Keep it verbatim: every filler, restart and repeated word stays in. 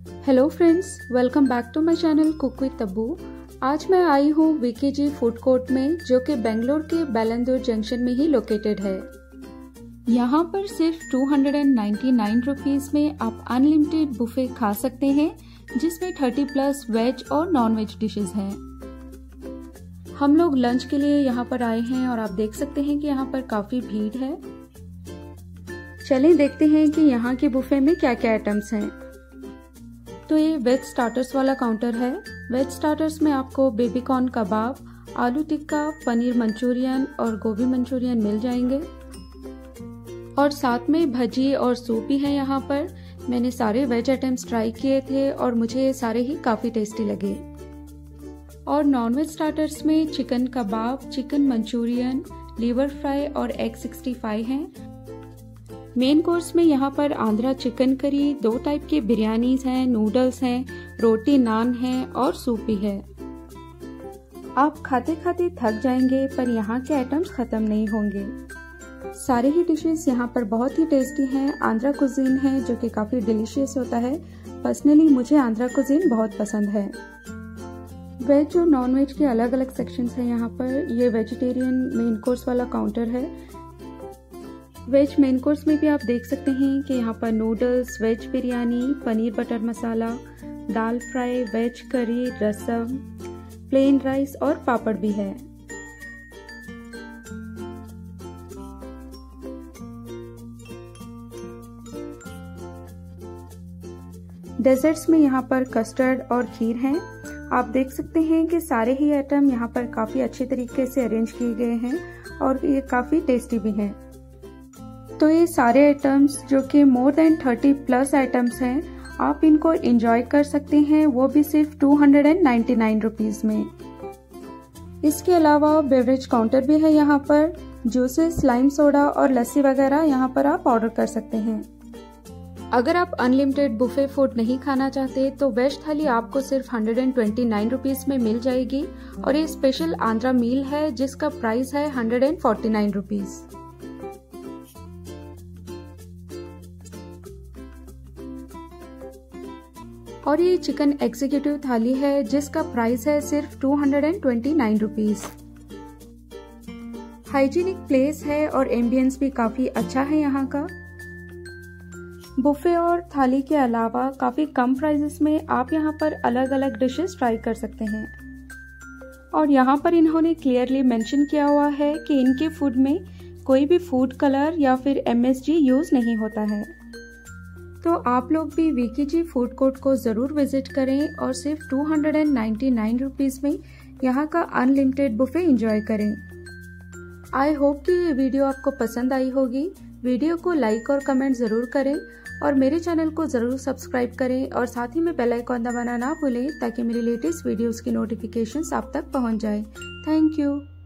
Hello friends, welcome back to my channel cook with Tabbu. आज मैं आई हूँ वीकेजी फूड कोर्ट में, जो कि बेंगलोर के बेलंदूर जंक्शन में ही लोकेटेड है। यहाँ पर सिर्फ two hundred ninety nine rupees में आप अनलिमिटेड बुफे खा सकते हैं, जिसमें थर्टी प्लस वेज और नॉन वेज डिशेस हैं। हम लोग लंच के लिए यहाँ पर आए हैं और आप देख सकते हैं कि यहाँ पर काफी भीड़ है। चलिए देखते हैं कि यहाँ के बुफे में क्या क्या आइटम्स हैं। तो ये वेज स्टार्टर्स वाला काउंटर है। वेज स्टार्टर्स में आपको बेबी कॉर्न कबाब, आलू टिक्का, पनीर मंचूरियन और गोभी मंचूरियन मिल जाएंगे। और साथ में भजी और सूप भी है यहाँ पर। मैंने सारे वेज आइटम्स ट्राई किए थे और मुझे ये सारे ही काफी टेस्टी लगे। और नॉन वेज स्टार्टर्स में chicken kebab, chicken manchurian, liver fry और एग सिक्सटी फाइव हैं। मेन कोर्स में यहाँ पर आंध्रा चिकन करी, दो टाइप के बिरयानीज हैं, नूडल्स हैं, रोटी नान है और सूप भी है। आप खाते खाते थक जाएंगे, पर यहाँ के आइटम्स खत्म नहीं होंगे। सारे ही डिशेस यहाँ पर बहुत ही टेस्टी हैं। आंध्रा कुजीन है जो कि काफी डिलीशियस होता है। पर्सनली मुझे आंध्रा कुजीन बहुत पसंद है। वेज और नॉन वेज के अलग अलग सेक्शंस हैं यहाँ पर। ये वेजिटेरियन मेन कोर्स वाला काउंटर है। वेज मेन कोर्स में भी आप देख सकते हैं कि यहाँ पर noodles, veg biryani, paneer butter masala, dal fry, veg curry, rasam, plain rice और पापड़ भी है। डेजर्ट्स में यहाँ पर कस्टर्ड और खीर हैं। आप देख सकते हैं कि सारे ही आइटम यहाँ पर काफी अच्छे तरीके से अरेंज किए गए हैं और ये काफी टेस्टी भी हैं। तो ये सारे आइटम्स जो कि more than thirty plus items हैं, आप इनको एंजॉय कर सकते हैं, वो भी सिर्फ two hundred ninety nine rupees में। इसके अलावा बेवरेज काउंटर भी है यहाँ पर। जूसेस, लाइम सोडा और लस्सी वगैरह यहाँ पर आप ऑर्डर कर सकते हैं। अगर आप अनलिमिटेड बुफे फूड नहीं खाना चाहते तो वेज थाली आपको सिर्फ hundred and twenty nine rupees में मिल जाएगी। और ये स्पेशल आंध्रा मील है जिसका प्राइस है hundred and forty nine rupees. और ये चिकन एग्जीक्यूटिव थाली है जिसका प्राइस है सिर्फ two hundred and twenty nine rupees. Hygienic place है और एम्बियंस भी काफी अच्छा है यहाँ का। बुफे और थाली के अलावा काफी कम प्राइसेस में आप यहाँ पर अलग अलग डिशेस ट्राई कर सकते हैं। और यहाँ पर इन्होंने क्लियरली मेंशन किया हुआ है कि इनके फूड में कोई भी फूड कलर या फिर एमएसजी यूज नहीं होता है। तो आप लोग भी वीकेजी फूड कोर्ट को जरूर विजिट करें और सिर्फ two hundred ninety nine rupees में यहाँ का अनलिमिटेड बुफे एंजॉय करें। आई होप कि ये वीडियो आपको पसंद आई होगी। वीडियो को लाइक और कमेंट जरूर करें और मेरे चैनल को जरूर सब्सक्राइब करें और साथ ही में बेल आइकन दबाना ना भूलें ताकि मेरी लेटेस्ट वीडियोस की नोटिफिकेशंस आप तक पहुंच जाए। Thank you.